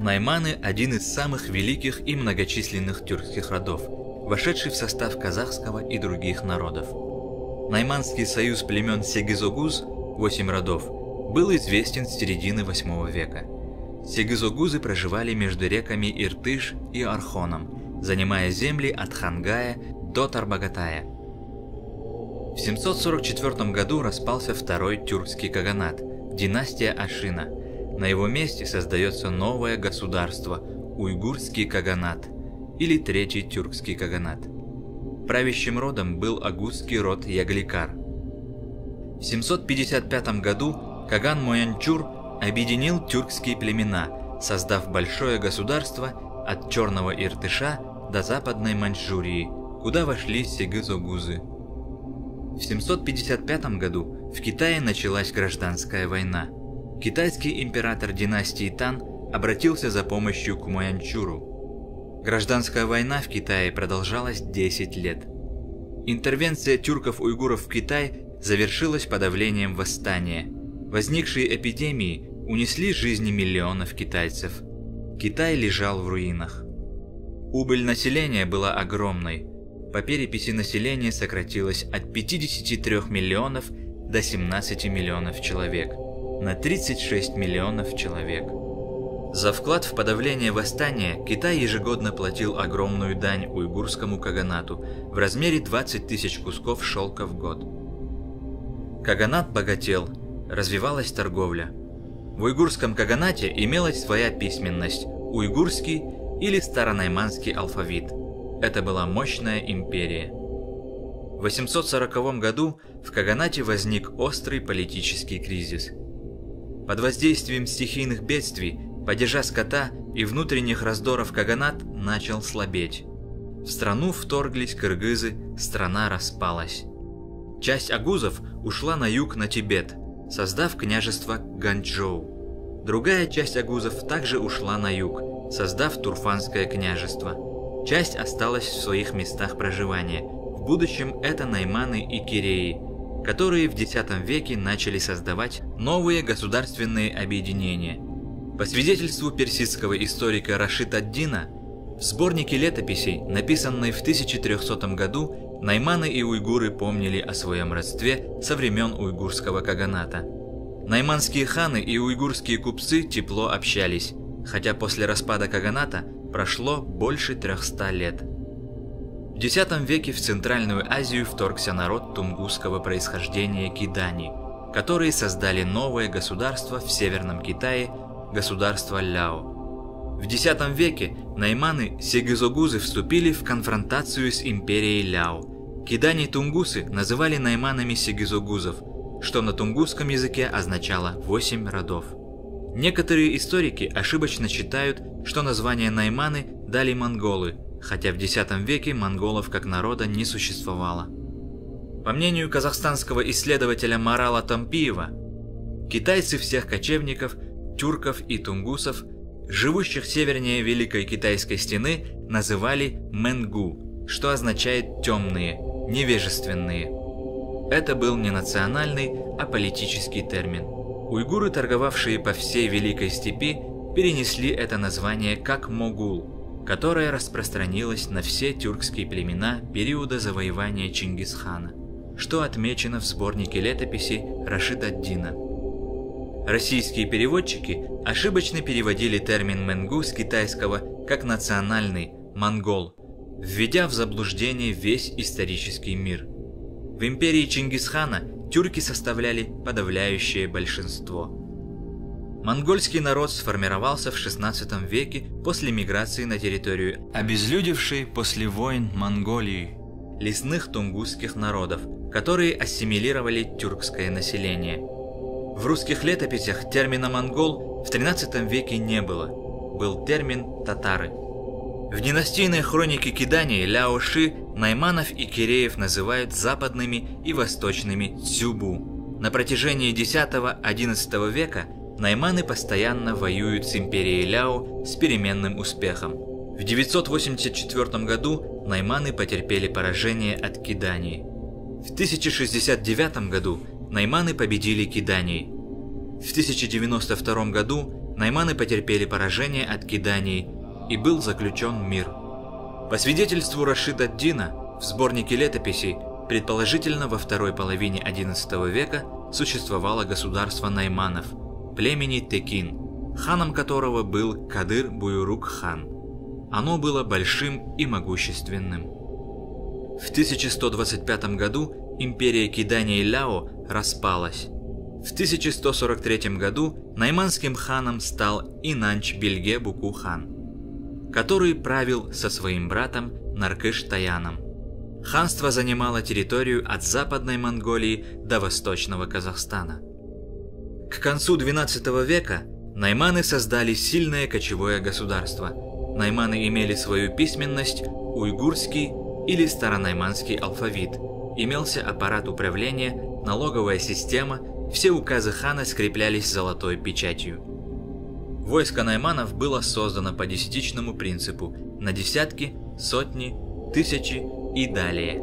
Найманы – один из самых великих и многочисленных тюркских родов, вошедший в состав казахского и других народов. Найманский союз племен Сегизогуз, 8 родов, был известен с середины 8 века. Сегизогузы проживали между реками Иртыш и Архоном, занимая земли от Хангая до Тарбагатая. В 744 году распался второй тюркский каганат, династия Ашина. На его месте создается новое государство – уйгурский каганат или третий тюркский каганат. Правящим родом был агузский род Ягликар. В 755 году Каган Моянчур объединил тюркские племена, создав большое государство от Черного Иртыша до Западной Маньчжурии, куда вошли сегизогузы. В 755 году в Китае началась гражданская война. Китайский император династии Тан обратился за помощью к Моянчуру. Гражданская война в Китае продолжалась 10 лет. Интервенция тюрков-уйгуров в Китай завершилась подавлением восстания. Возникшие эпидемии унесли жизни миллионов китайцев. Китай лежал в руинах. Убыль населения была огромной. По переписи населения сократилось от 53 миллионов до 17 миллионов человек. На 36 миллионов человек. За вклад в подавление восстания Китай ежегодно платил огромную дань уйгурскому каганату в размере 20 тысяч кусков шелка в год. Каганат богател, развивалась торговля. В уйгурском каганате имелась своя письменность – уйгурский или старонайманский алфавит. Это была мощная империя. В 840 году в каганате возник острый политический кризис. Под воздействием стихийных бедствий, падежа скота и внутренних раздоров каганат начал слабеть. В страну вторглись кыргызы, страна распалась. Часть агузов ушла на юг на Тибет, создав княжество Ганчжоу. Другая часть агузов также ушла на юг, создав Турфанское княжество. Часть осталась в своих местах проживания. В будущем это найманы и киреи, которые в X веке начали создавать новые государственные объединения. По свидетельству персидского историка Рашид ад-Дина, в сборнике летописей, написанной в 1300 году, найманы и уйгуры помнили о своем родстве со времен уйгурского каганата. Найманские ханы и уйгурские купцы тепло общались, хотя после распада каганата прошло больше 300 лет. В X веке в Центральную Азию вторгся народ тунгусского происхождения кидани, которые создали новое государство в Северном Китае, государство Ляо. В X веке найманы сегизогузы вступили в конфронтацию с империей Ляо. Кидани-тунгусы называли найманами сегизогузов, что на тунгусском языке означало 8 родов. Некоторые историки ошибочно считают, что название найманы дали монголы, хотя в X веке монголов как народа не существовало. По мнению казахстанского исследователя Марала Тампиева, китайцы всех кочевников, тюрков и тунгусов, живущих севернее Великой Китайской стены, называли Менгу, что означает «темные», «невежественные». Это был не национальный, а политический термин. Уйгуры, торговавшие по всей Великой Степи, перенесли это название как «могул», которое распространилось на все тюркские племена периода завоевания Чингисхана, что отмечено в сборнике летописей Рашид ад-Дина. Российские переводчики ошибочно переводили термин «менгу» с китайского как «национальный», «монгол», введя в заблуждение весь исторический мир. В империи Чингисхана тюрки составляли подавляющее большинство. Монгольский народ сформировался в XVI веке после миграции на территорию обезлюдевшей после войн Монголии лесных тунгусских народов, которые ассимилировали тюркское население. В русских летописях термина «монгол» в XIII веке не было, был термин «татары». В династийной хронике Кидани Ляо Ши найманов и киреев называют западными и восточными цюбу. На протяжении X-XI века найманы постоянно воюют с империей Ляо с переменным успехом. В 984 году найманы потерпели поражение от Кидании. В 1069 году найманы победили Кидании. В 1092 году найманы потерпели поражение от киданий и был заключен мир. По свидетельству Рашид ад-Дина, в сборнике летописей, предположительно во второй половине XI века существовало государство найманов, племени Текин, ханом которого был Кадыр Буйрук-хан. Оно было большим и могущественным. В 1125 году империя Киданий Ляо распалась. В 1143 году найманским ханом стал Инанч-Бельге Буку-хан, который правил со своим братом Наркыш-Таяном. Ханство занимало территорию от Западной Монголии до Восточного Казахстана. К концу XII века найманы создали сильное кочевое государство. Найманы имели свою письменность, уйгурский или старонайманский алфавит, имелся аппарат управления, налоговая система, все указы хана скреплялись золотой печатью. Войско найманов было создано по десятичному принципу на десятки, сотни, тысячи и далее.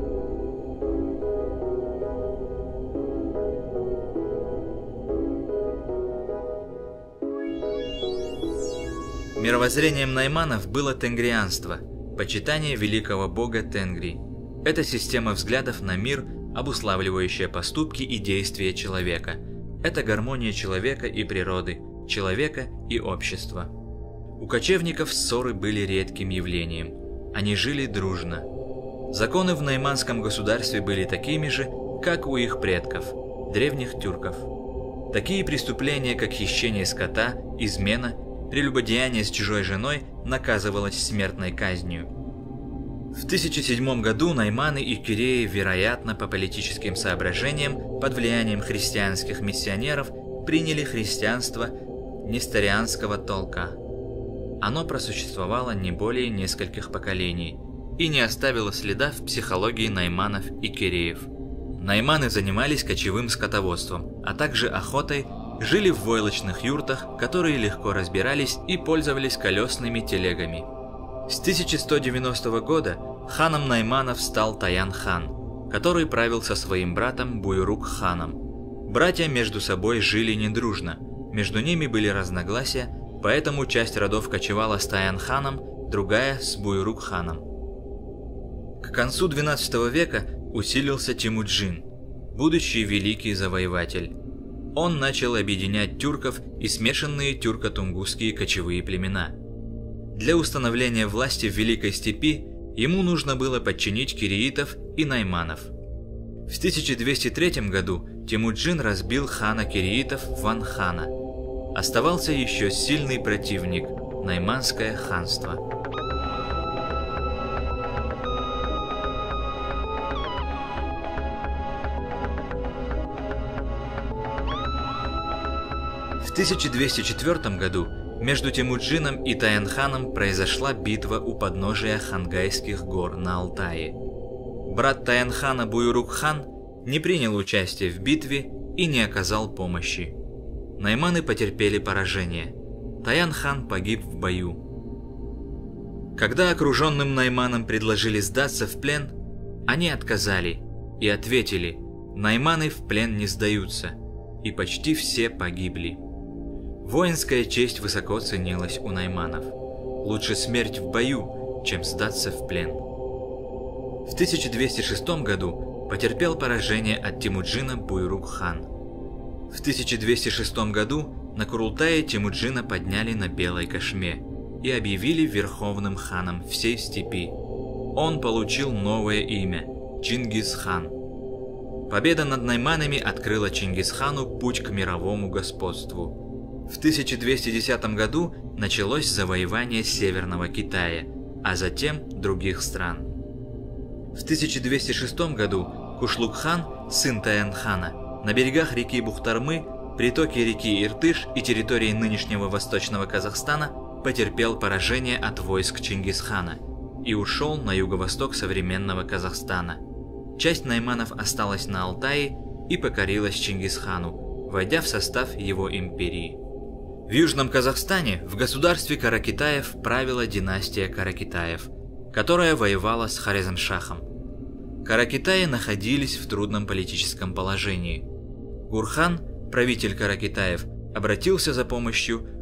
Мировоззрением найманов было тенгрианство, почитание великого бога Тенгри. Это система взглядов на мир, обуславливающая поступки и действия человека. Это гармония человека и природы, человека и общества. У кочевников ссоры были редким явлением. Они жили дружно. Законы в найманском государстве были такими же, как у их предков, древних тюрков. Такие преступления, как хищение скота, измена, прелюбодеяние с чужой женой наказывалось смертной казнью. В 1007 году найманы и киреи, вероятно, по политическим соображениям, под влиянием христианских миссионеров, приняли христианство несторианского толка. Оно просуществовало не более нескольких поколений и не оставило следа в психологии найманов и киреев. Найманы занимались кочевым скотоводством, а также охотой, жили в войлочных юртах, которые легко разбирались и пользовались колесными телегами. С 1190 года ханом найманов стал Таян-хан, который правил со своим братом Буйрук-ханом. Братья между собой жили недружно, между ними были разногласия, поэтому часть родов кочевала с Таян-ханом, другая с Буйрук-ханом. К концу XII века усилился Темуджин, будущий великий завоеватель. Он начал объединять тюрков и смешанные тюрко-тунгусские кочевые племена. Для установления власти в Великой Степи ему нужно было подчинить киреитов и найманов. В 1203 году Темуджин разбил хана киреитов Ван-хана. Оставался еще сильный противник – Найманское ханство. В 1204 году между Темуджином и Таян-ханом произошла битва у подножия Хангайских гор на Алтае. Брат Таян-хана Буйрук-хан не принял участия в битве и не оказал помощи. Найманы потерпели поражение. Таян-хан погиб в бою. Когда окруженным найманам предложили сдаться в плен, они отказали и ответили: «Найманы в плен не сдаются», и почти все погибли. Воинская честь высоко ценилась у найманов. Лучше смерть в бою, чем сдаться в плен. В 1206 году потерпел поражение от Темуджина Буйрук-хан. В 1206 году на Курултае Темуджина подняли на белой кошме и объявили верховным ханом всей степи. Он получил новое имя – Чингис-хан. Победа над найманами открыла Чингисхану путь к мировому господству. В 1210 году началось завоевание Северного Китая, а затем других стран. В 1206 году Кушлук-хан, сын Таян-хана, на берегах реки Бухтармы, притоке реки Иртыш и территории нынешнего Восточного Казахстана потерпел поражение от войск Чингисхана и ушел на юго-восток современного Казахстана. Часть найманов осталась на Алтае и покорилась Чингисхану, войдя в состав его империи. В Южном Казахстане в государстве Каракитаев правила династия Каракитаев, которая воевала с Хорезмшахом. Каракитаи находились в трудном политическом положении. Гурхан, правитель Каракитаев, обратился за помощью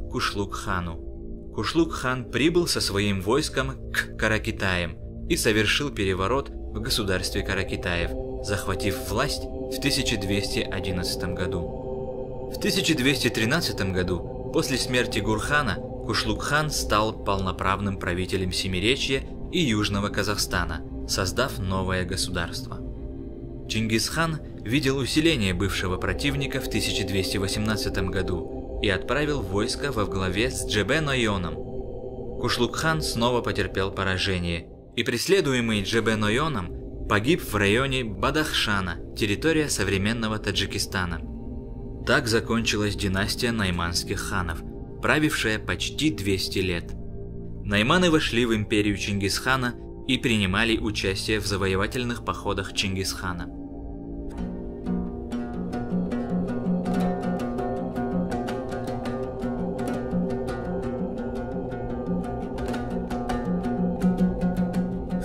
Кушлук-хану. Кушлук-хан прибыл со своим войском к Каракитаям и совершил переворот в государстве Каракитаев, захватив власть в 1211 году. В 1213 году, после смерти Гурхана, Кушлук-хан стал полноправным правителем Семиречья и Южного Казахстана, создав новое государство. Чингисхан видел усиление бывшего противника в 1218 году и отправил войско во главе с Джебе-Нойоном. Кушлук-хан снова потерпел поражение, и преследуемый Джебе-Нойоном погиб в районе Бадахшана, территория современного Таджикистана. Так закончилась династия найманских ханов, правившая почти 200 лет. Найманы вошли в империю Чингисхана и принимали участие в завоевательных походах Чингисхана. В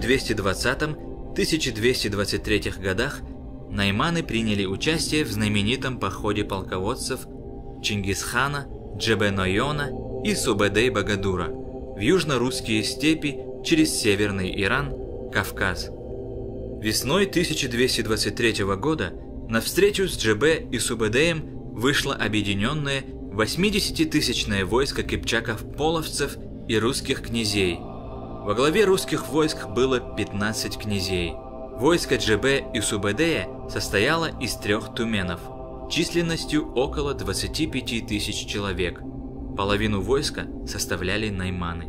1220-1223 годах найманы приняли участие в знаменитом походе полководцев Чингисхана, Джебе-Нойона и Субэдэй-Багадура в южно-русские степи через Северный Иран, Кавказ. Весной 1223 года на встречу с Джебе и Субэдэем вышло объединенное 80-тысячное войско кипчаков-половцев и русских князей. Во главе русских войск было 15 князей. Войско Джебе и Субэдэя состояло из 3 туменов, численностью около 25 тысяч человек. Половину войска составляли найманы.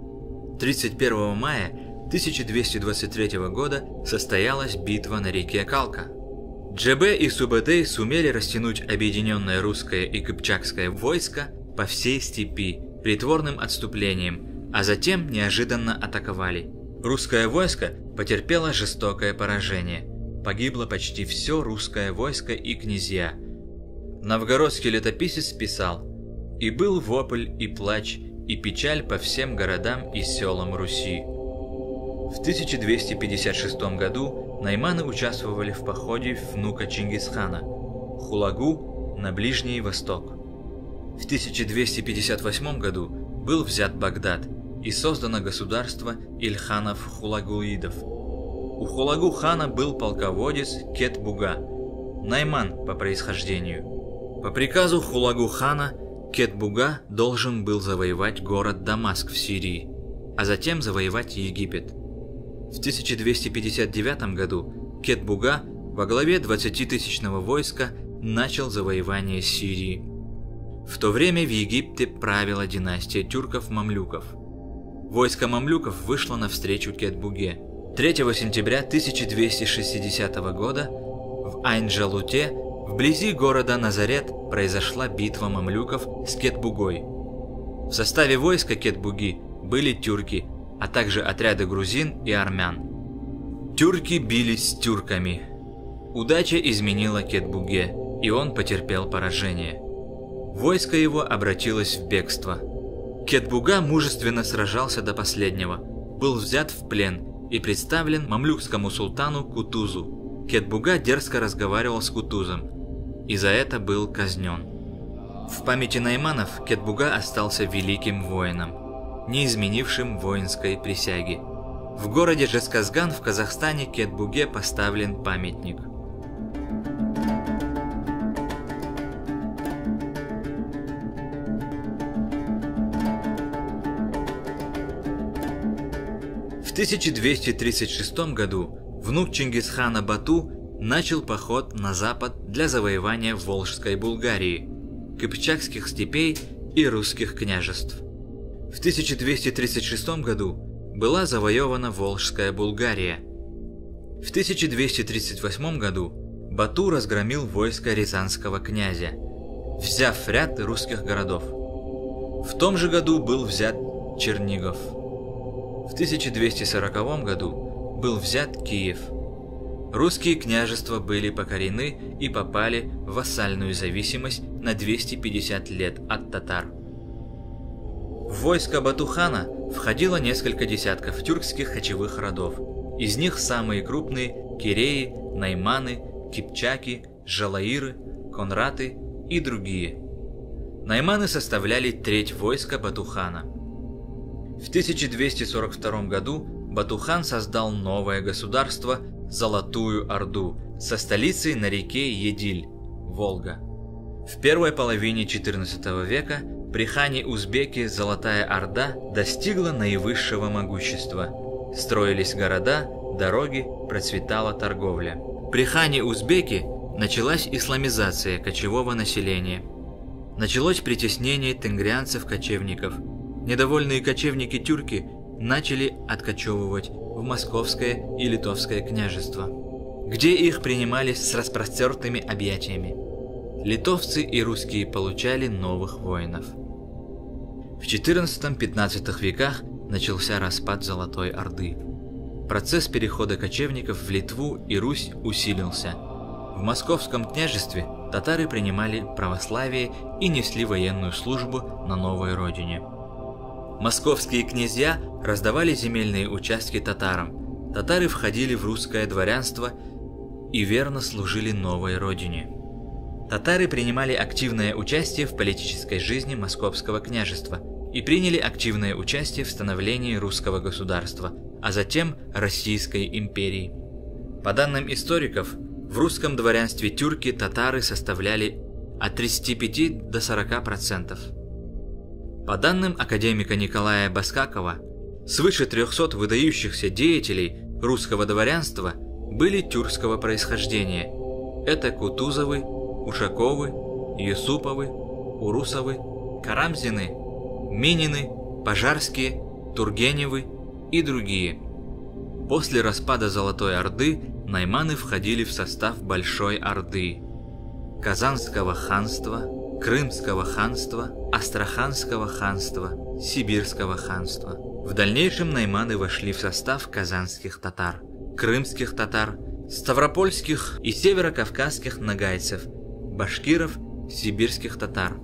31 мая 1223 года состоялась битва на реке Калка. Джебе и Субэдэй сумели растянуть объединенное русское и кыпчакское войско по всей степи притворным отступлением, а затем неожиданно атаковали. Русское войско потерпело жестокое поражение. Погибло почти все русское войско и князья. Новгородский летописец писал: «И был вопль и плач, и печаль по всем городам и селам Руси». В 1256 году найманы участвовали в походе внука Чингисхана Хулагу на Ближний Восток. В 1258 году был взят Багдад и создано государство Ильханов-Хулагуидов. У Хулагу-хана был полководец Кет-Буга, найман по происхождению. По приказу Хулагу-хана Кет-Буга должен был завоевать город Дамаск в Сирии, а затем завоевать Египет. В 1259 году Кет-Буга во главе 20-тысячного войска начал завоевание Сирии. В то время в Египте правила династия тюрков-мамлюков. Войско мамлюков вышло навстречу Кет-Буге. 3 сентября 1260 года в Айн-Джалуте, вблизи города Назарет, произошла битва мамлюков с Кет-Бугой. В составе войска Кет-Буги были тюрки, а также отряды грузин и армян. Тюрки бились с тюрками. Удача изменила Кет-Буге, и он потерпел поражение. Войско его обратилось в бегство. Кет-Буга мужественно сражался до последнего, был взят в плен и представлен мамлюкскому султану Кутузу. Кет-Буга дерзко разговаривал с Кутузом, и за это был казнен. В памяти найманов Кет-Буга остался великим воином, не изменившим воинской присяги. В городе Жезказган в Казахстане Кет-Буге поставлен памятник. В 1236 году внук Чингисхана Бату начал поход на запад для завоевания Волжской Булгарии, кыпчакских степей и русских княжеств. В 1236 году была завоевана Волжская Булгария. В 1238 году Бату разгромил войско рязанского князя, взяв ряд русских городов. В том же году был взят Чернигов. В 1240 году был взят Киев. Русские княжества были покорены и попали в вассальную зависимость на 250 лет от татар. В войско Бату-хана входило несколько десятков тюркских кочевых родов. Из них самые крупные – киреи, найманы, кипчаки, жалаиры, конраты и другие. Найманы составляли треть войска Бату-хана. В 1242 году Бату-хан создал новое государство Золотую Орду со столицей на реке Едиль, Волга. В первой половине XIV века при хане Узбеки Золотая Орда достигла наивысшего могущества. Строились города, дороги, процветала торговля. При хане Узбеки началась исламизация кочевого населения. Началось притеснение тенгрианцев-кочевников. Недовольные кочевники-тюрки начали откочевывать в Московское и Литовское княжество, где их принимали с распростертыми объятиями. Литовцы и русские получали новых воинов. В XIV-XV веках начался распад Золотой Орды. Процесс перехода кочевников в Литву и Русь усилился. В Московском княжестве татары принимали православие и несли военную службу на новой родине. Московские князья раздавали земельные участки татарам. Татары входили в русское дворянство и верно служили новой родине. Татары принимали активное участие в политической жизни Московского княжества и приняли активное участие в становлении русского государства, а затем Российской империи. По данным историков, в русском дворянстве тюрки татары составляли от 35 до 40%. По данным академика Николая Баскакова, свыше 300 выдающихся деятелей русского дворянства были тюркского происхождения. Это Кутузовы, Ушаковы, Юсуповы, Урусовы, Карамзины, Минины, Пожарские, Тургеневы и другие. После распада Золотой Орды найманы входили в состав Большой Орды, Казанского ханства, Крымского ханства, Астраханского ханства, Сибирского ханства. В дальнейшем найманы вошли в состав казанских татар, крымских татар, ставропольских и северокавказских нагайцев, башкиров, сибирских татар.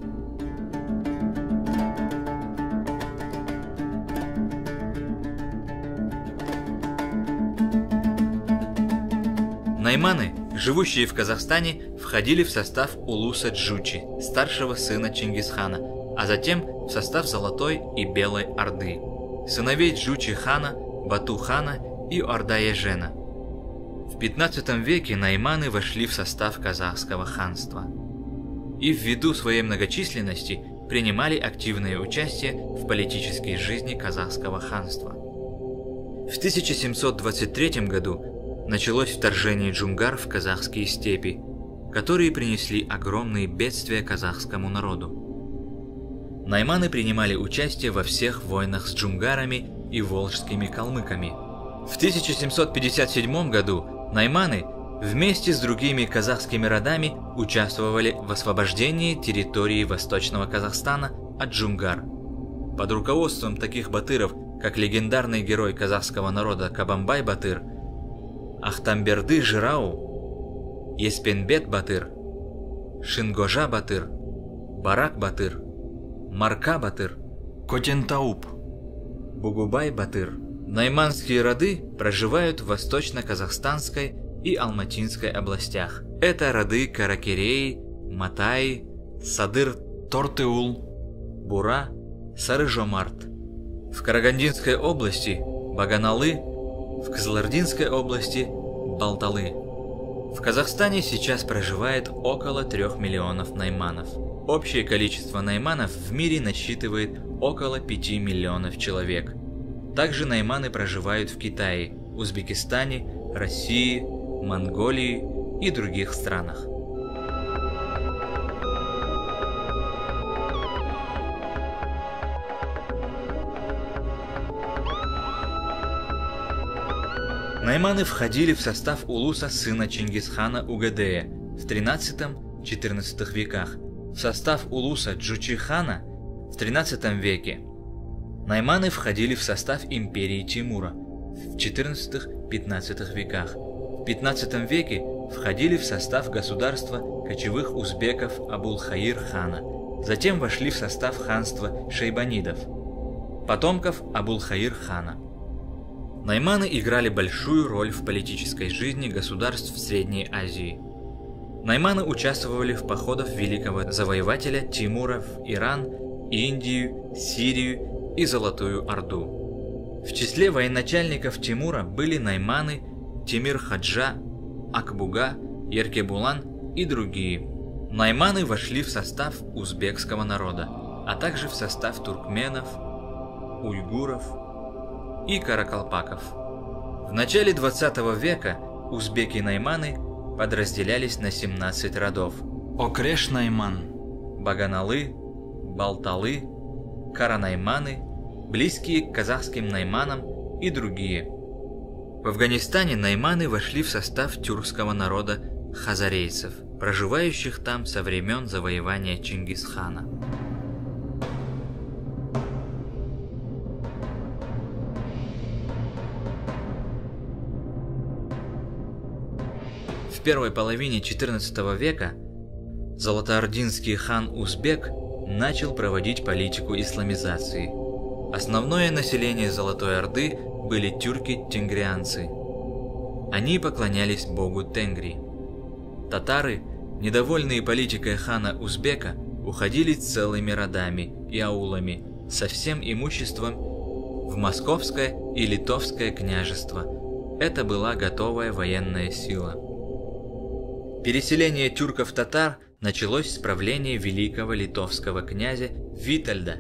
Найманы, живущие в Казахстане, входили в состав улуса Джучи, старшего сына Чингисхана, а затем в состав Золотой и Белой Орды, сыновей Джучи хана, Бату хана и Орда-Ежена. В 15 веке найманы вошли в состав казахского ханства и ввиду своей многочисленности принимали активное участие в политической жизни казахского ханства. В 1723 году началось вторжение джунгар в казахские степи, которые принесли огромные бедствия казахскому народу. Найманы принимали участие во всех войнах с джунгарами и волжскими калмыками. В 1757 году найманы вместе с другими казахскими родами участвовали в освобождении территории Восточного Казахстана от джунгар. Под руководством таких батыров, как легендарный герой казахского народа Кабамбай-батыр, Ахтамберды Жирау, Еспенбет-батыр, Шингожа-батыр, Барак-батыр, Марка-батыр, Котентауп, Бугубай-батыр. Найманские роды проживают в Восточно-Казахстанской и Алматинской областях. Это роды Каракереи, Матаи, Садыр-Тортеул, Бура, Сары-Жомарт. В Карагандинской области Баганалы, в Кызылординской области Балталы. В Казахстане сейчас проживает около 3 миллионов найманов. Общее количество найманов в мире насчитывает около 5 миллионов человек. Также найманы проживают в Китае, Узбекистане, России, Монголии и других странах. Найманы входили в состав улуса сына Чингисхана Угадея в 13-14 веках, в состав улуса Джучи-хана в 13 веке. Найманы входили в состав империи Тимура в 14-15 веках. В 15 веке входили в состав государства кочевых узбеков Абулхаир-хана, затем вошли в состав ханства шейбанидов, потомков Абулхаир-хана. Найманы играли большую роль в политической жизни государств Средней Азии. Найманы участвовали в походах великого завоевателя Тимура в Иран, Индию, Сирию и Золотую Орду. В числе военачальников Тимура были найманы Тимир-Хаджа, Акбуга, Еркебулан и другие. Найманы вошли в состав узбекского народа, а также в состав туркменов, уйгуров и каракалпаков. В начале 20 века узбеки-найманы подразделялись на 17 родов: Окреш-найман, Баганалы, Балталы, Каранайманы, близкие к казахским найманам и другие. В Афганистане найманы вошли в состав тюркского народа хазарейцев, проживающих там со времен завоевания Чингисхана. В первой половине XIV века золотоордынский хан Узбек начал проводить политику исламизации. Основное население Золотой Орды были тюрки-тенгрианцы. Они поклонялись богу Тенгри. Татары, недовольные политикой хана Узбека, уходили целыми родами и аулами со всем имуществом в Московское и Литовское княжество. Это была готовая военная сила. Переселение тюрков-татар началось с правления великого литовского князя Витальда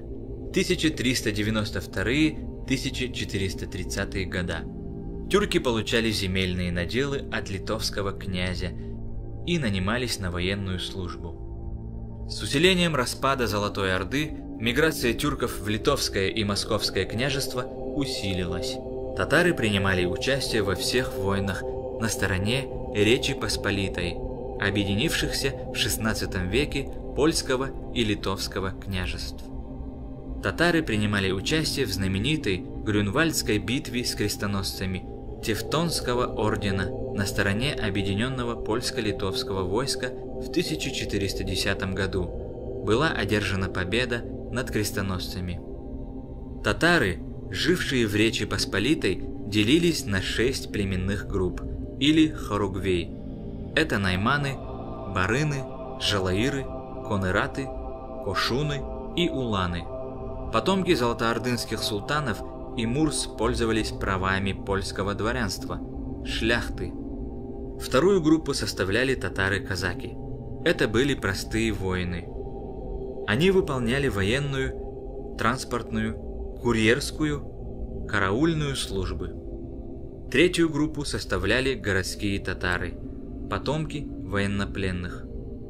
1392-1430 года. Тюрки получали земельные наделы от литовского князя и нанимались на военную службу. С усилением распада Золотой Орды миграция тюрков в Литовское и Московское княжество усилилась. Татары принимали участие во всех войнах на стороне Речи Посполитой, объединившихся в XVI веке польского и литовского княжеств. Татары принимали участие в знаменитой Грюнвальдской битве с крестоносцами Тевтонского ордена на стороне объединенного польско-литовского войска в 1410 году. Была одержана победа над крестоносцами. Татары, жившие в Речи Посполитой, делились на 6 племенных групп или хоругвей. Это найманы, барыны, жалаиры, коныраты, кошуны и уланы. Потомки золотоордынских султанов и мурс пользовались правами польского дворянства, шляхты. Вторую группу составляли татары-казаки. Это были простые воины. Они выполняли военную, транспортную, курьерскую, караульную службы. Третью группу составляли городские татары, потомки военнопленных.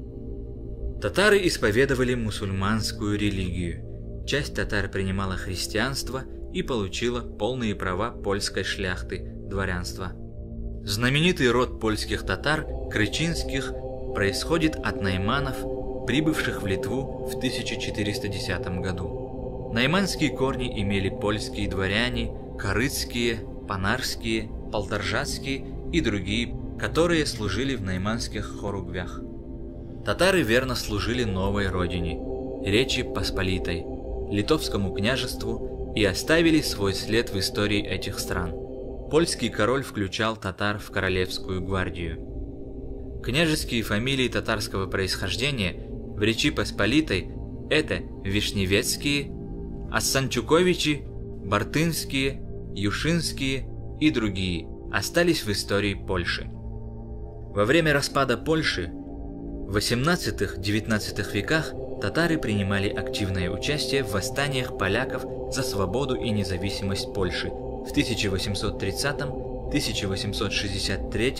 Татары исповедовали мусульманскую религию. Часть татар принимала христианство и получила полные права польской шляхты, дворянства. Знаменитый род польских татар, крычинских, происходит от найманов, прибывших в Литву в 1410 году. Найманские корни имели польские дворяне, корыцкие, панарские, полторжатские и другие, которые служили в найманских хоругвях. Татары верно служили новой родине, Речи Посполитой, Литовскому княжеству и оставили свой след в истории этих стран. Польский король включал татар в королевскую гвардию. Княжеские фамилии татарского происхождения в Речи Посполитой – это Вишневецкие, Ассанчуковичи, Бартынские, Юшинские и другие – остались в истории Польши. Во время распада Польши в XVIII-XIX веках татары принимали активное участие в восстаниях поляков за свободу и независимость Польши в 1830, 1863,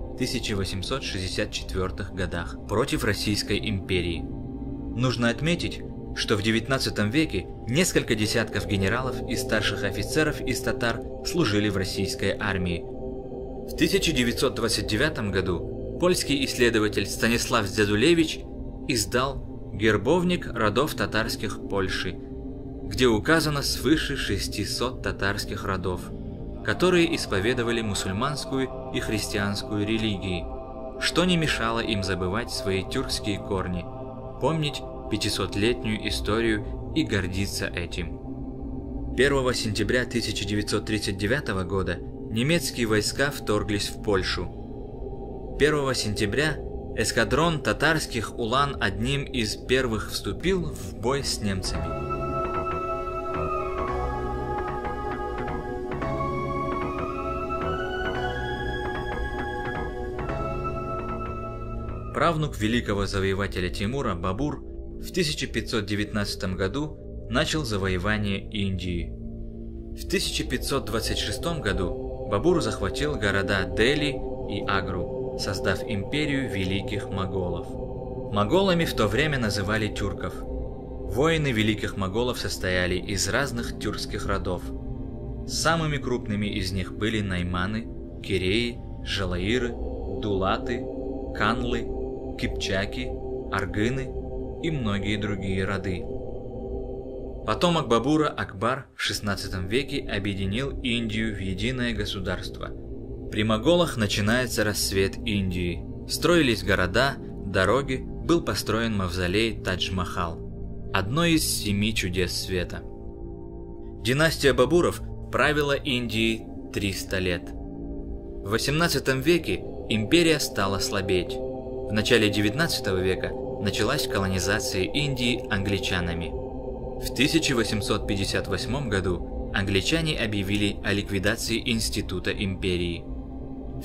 1864 годах против Российской империи. Нужно отметить, что в XIX веке несколько десятков генералов и старших офицеров из татар служили в российской армии. В 1929 году польский исследователь Станислав Дзядулевич издал «Гербовник родов татарских Польши», где указано свыше 600 татарских родов, которые исповедовали мусульманскую и христианскую религии, что не мешало им забывать свои тюркские корни, помнить 500-летнюю историю и гордиться этим. 1 сентября 1939 года немецкие войска вторглись в Польшу. 1 сентября Эскадрон татарских улан одним из первых вступил в бой с немцами. Правнук великого завоевателя Тимура Бабур в 1519 году начал завоевание Индии. В 1526 году Бабур захватил города Дели и Агру, создав империю великих моголов. Моголами в то время называли тюрков. Воины великих моголов состояли из разных тюркских родов. Самыми крупными из них были найманы, киреи, жалаиры, дулаты, канлы, кипчаки, аргыны и многие другие роды. Потомок Бабура Акбар в XVI веке объединил Индию в единое государство. При моголах начинается расцвет Индии. Строились города, дороги, был построен мавзолей Тадж-Махал, одно из 7 чудес света. Династия Бабуров правила Индией 300 лет. В XVIII веке империя стала слабеть. В начале XIX века началась колонизация Индии англичанами. В 1858 году англичане объявили о ликвидации института империи. В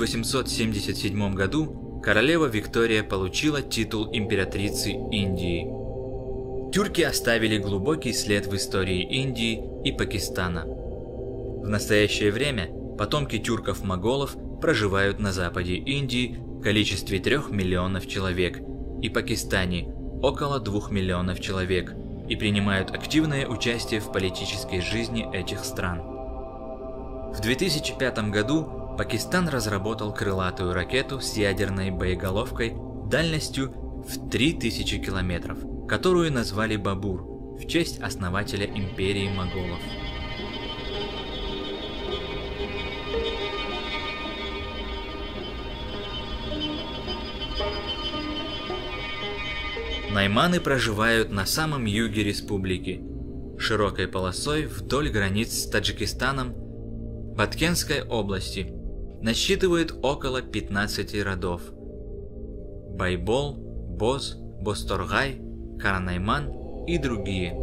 1877 году королева Виктория получила титул императрицы Индии. Тюрки оставили глубокий след в истории Индии и Пакистана. В настоящее время потомки тюрков-моголов проживают на западе Индии в количестве 3 миллионов человек и Пакистане около 2 миллионов человек и принимают активное участие в политической жизни этих стран. В 2005 году Пакистан разработал крылатую ракету с ядерной боеголовкой дальностью в 3000 километров, которую назвали Бабур в честь основателя империи моголов. Найманы проживают на самом юге республики, широкой полосой вдоль границ с Таджикистаном, Баткенской области, насчитывает около 15 родов: Байбол, Боз, Босторгай, Каранайман и другие.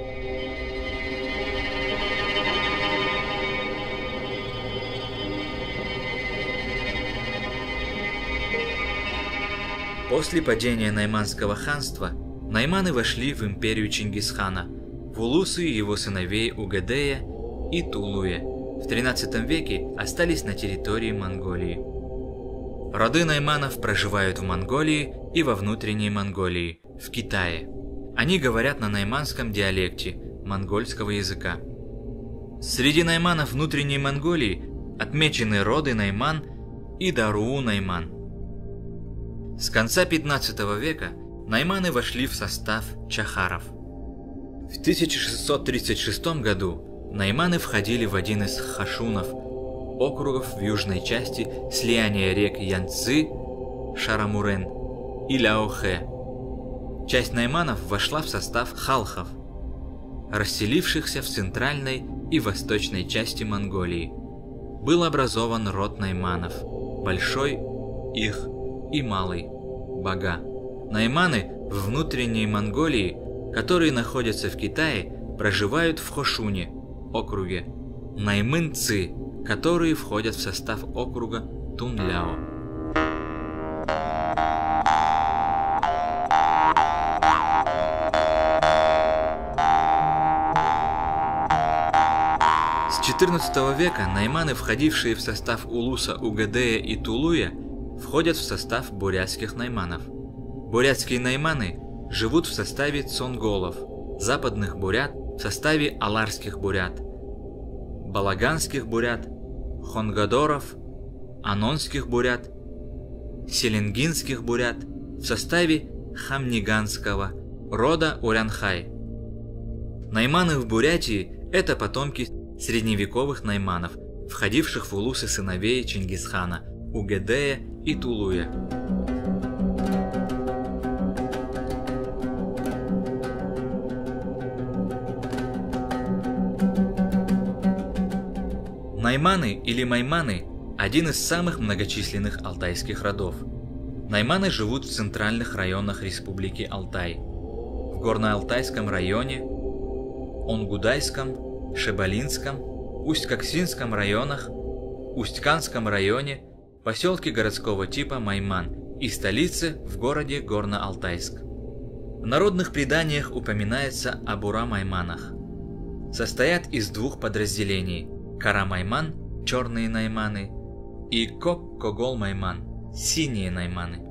После падения Найманского ханства найманы вошли в империю Чингисхана, в улусы его сыновей Угадея и Тулуя. В XIII веке остались на территории Монголии. Роды найманов проживают в Монголии и во внутренней Монголии, в Китае. Они говорят на найманском диалекте монгольского языка. Среди найманов внутренней Монголии отмечены роды Найман и Даруу-Найман. С конца 15 века найманы вошли в состав чахаров. В 1636 году найманы входили в один из хашунов, округов в южной части слияния рек Янцзы, Шарамурен и Ляохэ. Часть найманов вошла в состав халхов, расселившихся в центральной и восточной части Монголии. Был образован род найманов, Большой, Их и Малый, Бага. Найманы в внутренней Монголии, которые находятся в Китае, проживают в Хошуне, округе, наймынцы, которые входят в состав округа Тунляо. С XIV века найманы, входившие в состав улуса Угадея и Тулуя, входят в состав бурятских найманов. Бурятские найманы живут в составе цонголов, западных бурят в составе аларских бурят, балаганских бурят, хонгадоров, анонских бурят, селенгинских бурят в составе хамниганского рода Урянхай. Найманы в Бурятии – это потомки средневековых найманов, входивших в улусы сыновей Чингисхана, Угадея и Тулуя. Найманы или майманы – один из самых многочисленных алтайских родов. Найманы живут в центральных районах Республики Алтай. В Горно-Алтайском районе, Онгудайском, Шебалинском, Усть-Каксинском районах, Усть-Канском районе, поселке городского типа Майман и столице в городе Горно-Алтайск. В народных преданиях упоминается об Ура-Майманах. Состоят из двух подразделений – Кара-Майман, черные найманы, и Кок-Когол-Майман, синие найманы.